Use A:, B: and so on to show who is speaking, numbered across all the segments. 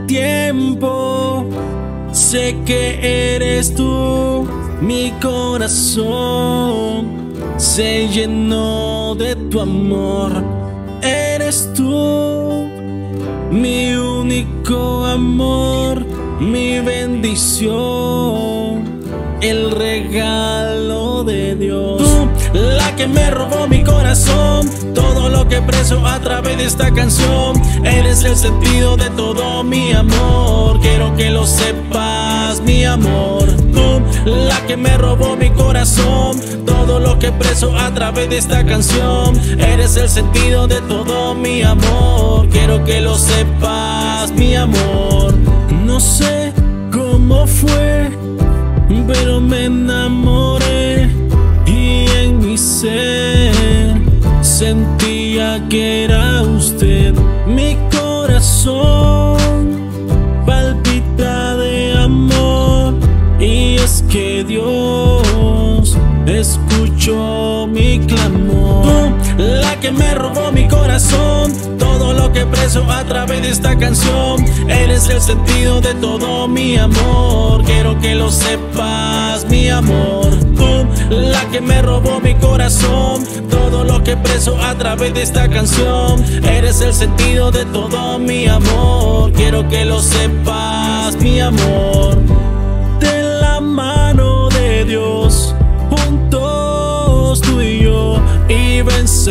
A: tiempo. Sé que eres tú, mi corazón se llenó de tu amor. Eres tú, mi único amor, mi bendición, el regalo de Dios. Tú, la que me robó mi corazón, todo lo que expreso a través de esta canción. Eres el sentido de todo mi amor, quiero que lo sepas, mi amor. Tú, la que me robó mi corazón, todo lo que expreso a través de esta canción. Eres el sentido de todo mi amor, quiero que lo sepas, mi amor. No sé cómo fue, pero me enamoré y en mi ser sentía que era usted. Mi corazón palpita de amor y es que Dios escuchó mi clamor. Tú, la que me robó mi corazón, todo lo que expreso a través de esta canción. Eres el sentido de todo mi amor, quiero que lo sepas, mi amor. Tú, la que me robó mi corazón, todo lo que expreso a través de esta canción. Eres el sentido de todo mi amor, quiero que lo sepas, mi amor. De la mano de Dios, juntos tú y yo, y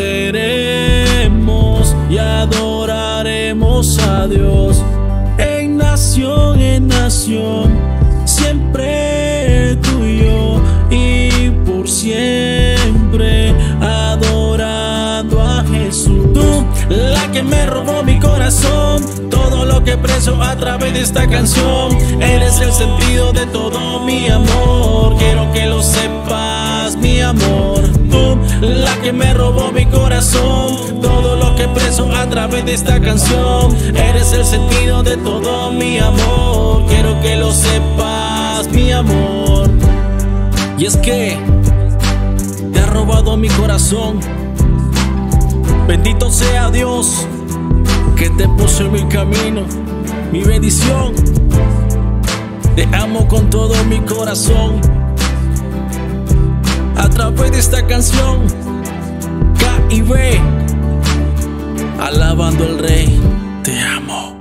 A: venceremos y adoraremos a Dios. En nación, siempre tú y yo, y por siempre adorando a Jesús. Tú, la que me robó mi corazón, todo lo que expreso a través de esta canción. Eres el sentido de todo mi amor, quiero que lo sepas, mi amor. Tú, la que me robó mi corazón, todo lo que expreso a través de esta canción. Eres el sentido de todo mi amor, quiero que lo sepas, mi amor. Y es que te ha robado mi corazón. Bendito sea Dios que te puso en mi camino, mi bendición. Te amo con todo mi corazón. A través de esta canción, K y B, alabando al Rey. Te amo.